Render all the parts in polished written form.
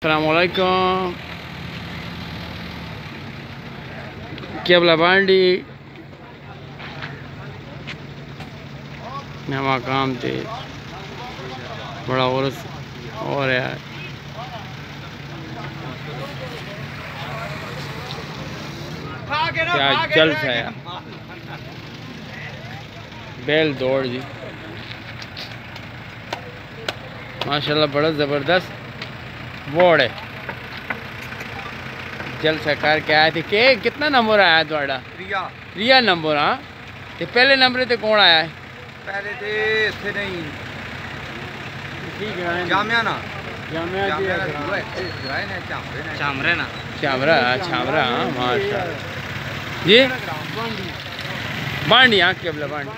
अस्सलामुअलैकुम केबला बांडी नवा काम थे बड़ा उर्स हो रहा है। क्या जलसा है, बैल दौड़ जी माशाल्लाह बड़ा ज़बरदस्त बोर्ड है। जलसा करके आए थे के कितना नंबर आया थोड़ा? रिया नंबर। हाँ तो पहले नंबर ते कौन आया है? पहले थे इतने नहीं ठीक है जामिया ना जामिया चामरे ना छामरा छामरा। हाँ माशाल्लाह जी बांडी। हाँ केबला बांडी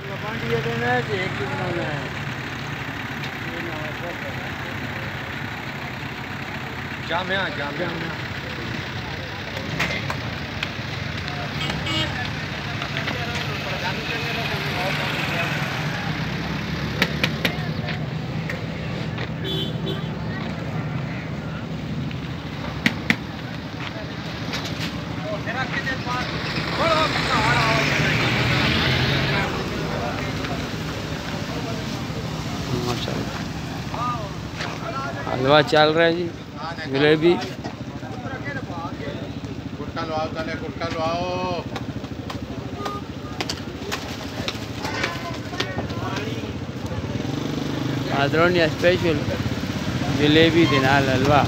जामिया जामिया हलवा चल रहा है जी, जलेबी गुटका लो आओ, चले गुटका लो आओ। आदरणीय स्पेशल जलेबी के नाल हलवा।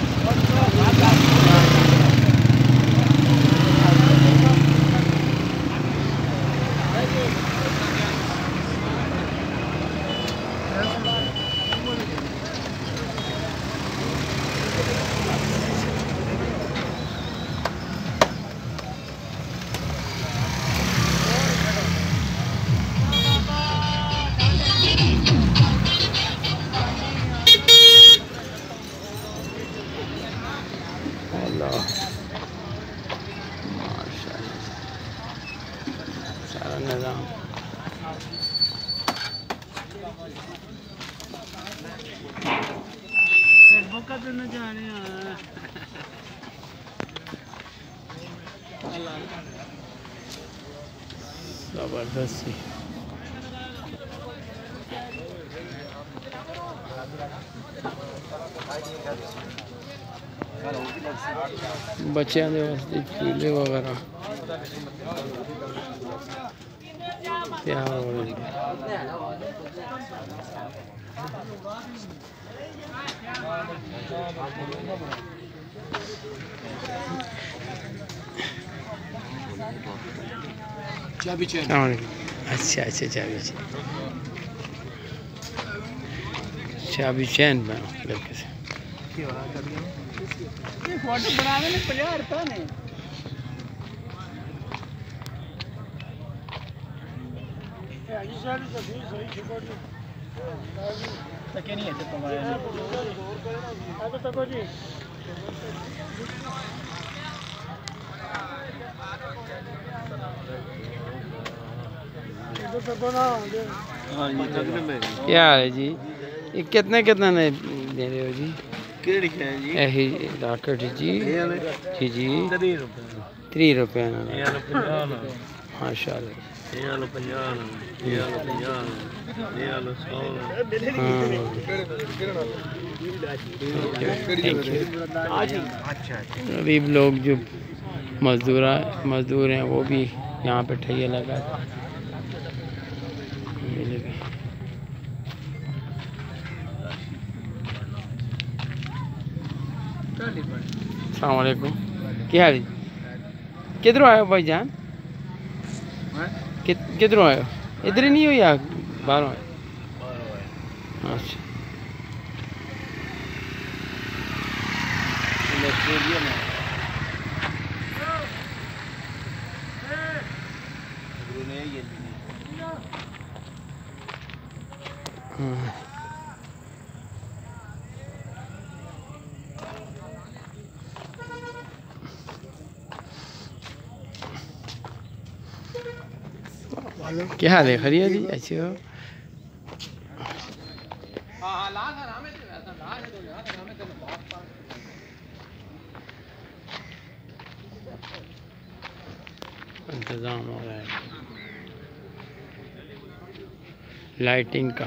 सारा निज़ाम जबरदस्त। बच्चों के वास्ते झूले वगैरह तैयार हो रहे हैं। चाबी चेन। अच्छा अच्छा चाबी चेन चाबी चेन बनो लड़के से फोटो बनाने में 50 रुपये ने नहीं है क्या है जी? ये कितने कितने ने दे रहे हो जी? यही लाकट जी जी जी 30 रुपये माशाल्लाह। गरीब लोग जो मजदूर हैं वो भी यहाँ पे ठैया लगा। अस्सलाम वालेकुम क्या हाल? किधरों आए हो भाई जान? किधरों आए हो? इधर ही नहीं हो या बाहरों आए? अच्छा क्या हाल है? खैरियत जी? अच्छे हो? इंतज़ाम हो रहा है लाइटिंग का।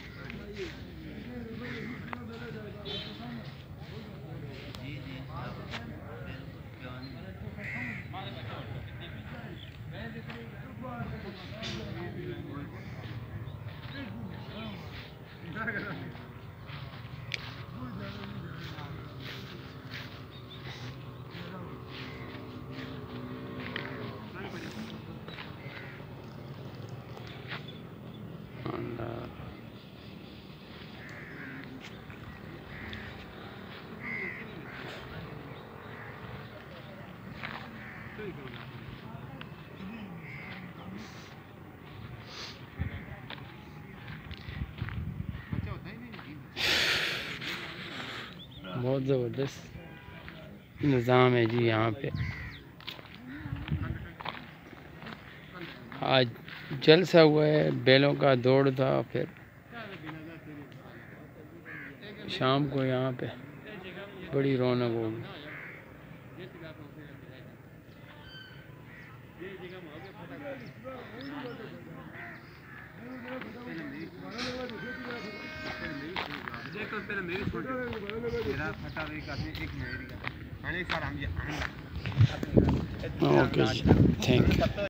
बहुत ज़बरदस्त निज़ाम है जी यहाँ पे। आज जलसा हुआ है, बैलों का दौड़ था, फिर शाम को यहाँ पे बड़ी रौनक होगी। Okay, thank you.